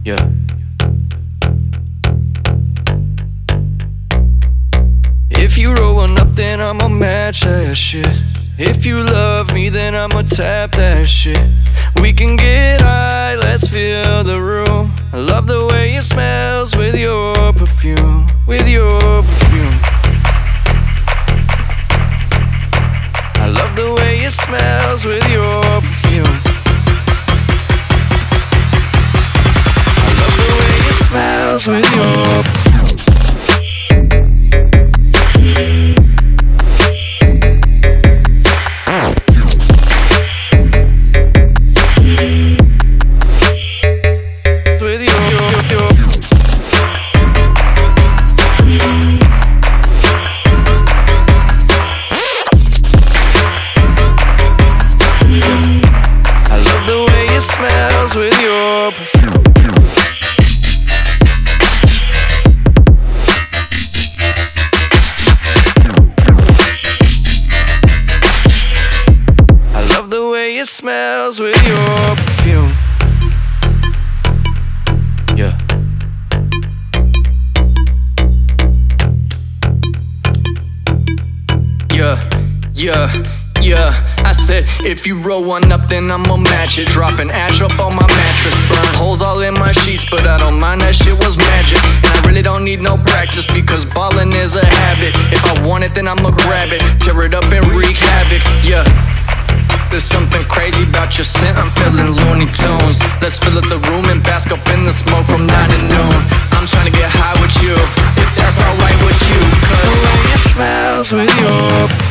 Yeah. If you roll one up, then I'ma match that shit. If you love me, then I'ma tap that shit. We can get high, let's fill the room. I love the way it smells with your perfume, with your perfume. I love the way it smells with your perfume. I love the way it smells with your perfume. With your perfume. I love the way it smells with your perfume. Yeah. Yeah. I said, if you roll one up, then I'ma match it. Dropping ash up on my mattress. Burn holes all in my sheets, but I don't mind, that shit was magic. And I really don't need no practice, because ballin' is a habit. If I want it, then I'ma grab it, tear it up and wreak havoc. Yeah. There's something crazy about your scent, I'm feeling Looney Tunes. Let's fill up the room and bask up in the smoke from 9 to noon. I'm trying to get high with you, if that's alright with you, cause the way it smells with your